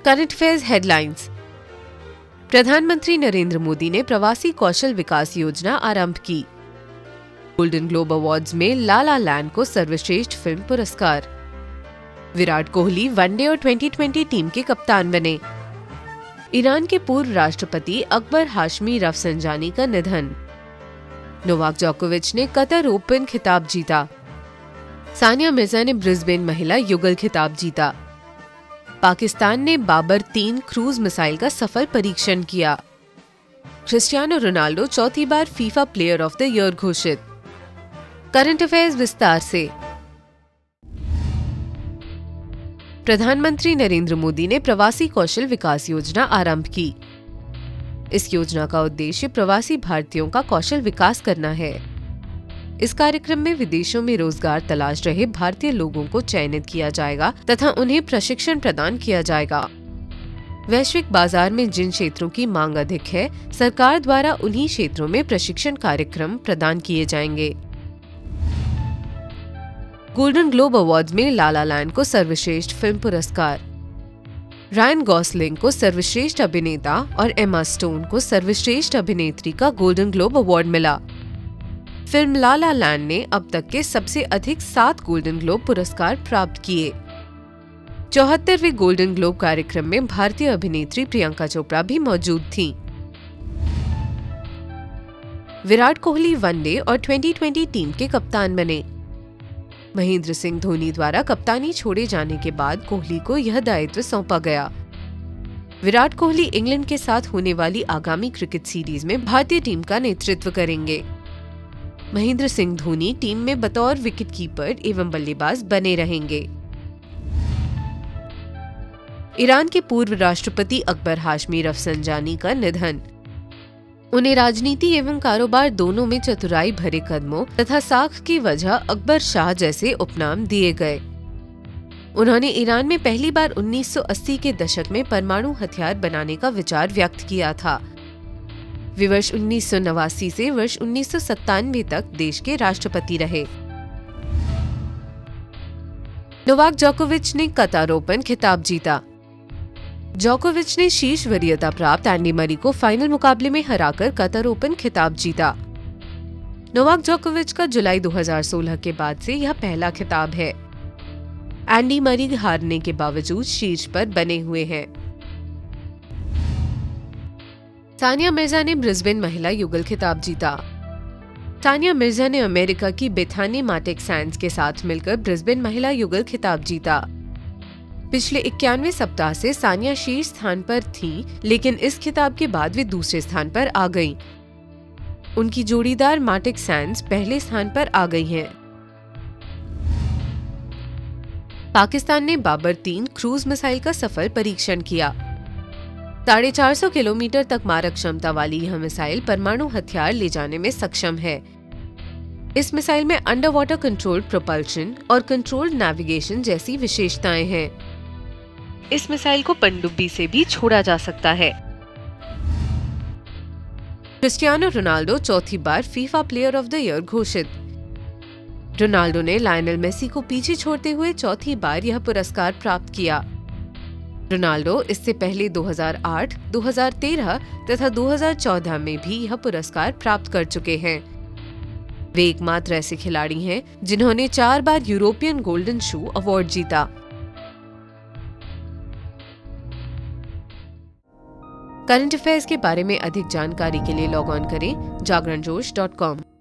Current affairs headlines. प्रधानमंत्री नरेंद्र मोदी ने प्रवासी कौशल विकास योजना आरंभ की। गोल्डन ग्लोब अवार्ड्स में ला ला लैंड को सर्वश्रेष्ठ फिल्म पुरस्कार। विराट कोहली वनडे और 2020 टीम के कप्तान बने। ईरान के पूर्व राष्ट्रपति अकबर हाशमी रफसंजानी का निधन। नोवाक जोकोविच ने कतर ओपन खिताब जीता। सानिया मिर्जा ने ब्रिस्बेन महिला युगल खिताब जीता। पाकिस्तान ने बाबर 3 क्रूज मिसाइल का सफल परीक्षण किया। क्रिस्टियानो रोनाल्डो चौथी बार FIFA player of the year घोषित। करंट अफेयर्स विस्तार से। प्रधानमंत्री नरेंद्र मोदी ने प्रवासी कौशल विकास योजना आरंभ की। इस योजना का उद्देश्य प्रवासी भारतीयों का कौशल विकास करना है। इस कार्यक्रम में विदेशों में रोजगार तलाश रहे भारतीय लोगों को चयनित किया जाएगा तथा उन्हें प्रशिक्षण प्रदान किया जाएगा। वैश्विक बाजार में जिन क्षेत्रों की मांग अधिक है, सरकार द्वारा उन्हीं क्षेत्रों में प्रशिक्षण कार्यक्रम प्रदान किए जाएंगे। गोल्डन ग्लोब अवार्ड्स में ला ला लैंड को सर्वश्रेष्ठ फिल्म पुरस्कार। रायन गॉसलिंग को सर्वश्रेष्ठ अभिनेता और एमा स्टोन को सर्वश्रेष्ठ अभिनेत्री का गोल्डन ग्लोब अवार्ड मिला। फिल्म ला ला लैंड ने अब तक के सबसे अधिक 7 गोल्डन ग्लोब पुरस्कार प्राप्त किए। 74वें गोल्डन ग्लोब कार्यक्रम में भारतीय अभिनेत्री प्रियंका चोपड़ा भी मौजूद थीं। विराट कोहली वनडे और 2020 टीम के कप्तान बने। महेंद्र सिंह धोनी द्वारा कप्तानी छोड़े जाने के बाद कोहली को यह दायित्व सौंपा गया। विराट कोहली इंग्लैंड के साथ होने वाली आगामी क्रिकेट सीरीज में भारतीय टीम का नेतृत्व करेंगे। महेंद्र सिंह धोनी टीम में बतौर विकेटकीपर एवं बल्लेबाज बने रहेंगे। ईरान के पूर्व राष्ट्रपति अकबर हाशमी रफसंजानी का निधन। उन्हें राजनीति एवं कारोबार दोनों में चतुराई भरे कदमों तथा साख की वजह अकबर शाह जैसे उपनाम दिए गए। उन्होंने ईरान में पहली बार 1980 के दशक में परमाणु हथियार बनाने का विचार व्यक्त किया था। वे वर्ष 1989 से वर्ष 1997 तक देश के राष्ट्रपति रहे। नोवाक जोकोविच ने कतर ओपन खिताब जीता। जोकोविच ने शीर्ष वरीयता प्राप्त एंडी मरी को फाइनल मुकाबले में हराकर कतर ओपन खिताब जीता। नोवाक जोकोविच का जुलाई 2016 के बाद से यह पहला खिताब है। एंडी मरी हारने के बावजूद शीर्ष पर बने हुए हैं। सानिया मिर्जा ने ब्रिस्बेन महिला युगल खिताब जीता। सानिया मिर्जा ने अमेरिका की बेथानी माटेक सैंड्स के साथ मिलकर ब्रिस्बेन महिला युगल खिताब जीता। पिछले 91वें सप्ताह से सानिया शीर्ष स्थान पर थीं, लेकिन इस खिताब के बाद वे दूसरे स्थान पर आ गईं। उनकी जोड़ीदार माटेक सैंड्स पहले स्थान पर आ गई हैं। पाकिस्तान ने बाबर 3 क्रूज मिसाइल का सफल परीक्षण किया। 450 किलोमीटर तक मारक क्षमता वाली यह मिसाइल परमाणु हथियार ले जाने में सक्षम है। इस मिसाइल में अंडर वाटर कंट्रोल्ड प्रोपल्शन और कंट्रोल्ड नेविगेशन जैसी विशेषताएं हैं। इस मिसाइल को पनडुब्बी से भी छोड़ा जा सकता है। क्रिस्टियानो रोनाल्डो चौथी बार FIFA player of the year घोषित। रोनाल्डो ने लायनल मेसी को पीछे छोड़ते हुए चौथी बार यह पुरस्कार प्राप्त किया। रोनाल्डो इससे पहले 2008, 2013 तथा 2014 में भी यह पुरस्कार प्राप्त कर चुके हैं। वे एकमात्र ऐसे खिलाड़ी हैं जिन्होंने 4 बार यूरोपियन गोल्डन शू अवार्ड जीता। करंट अफेयर्स के बारे में अधिक जानकारी के लिए लॉग ऑन करें जागरणजोश.com।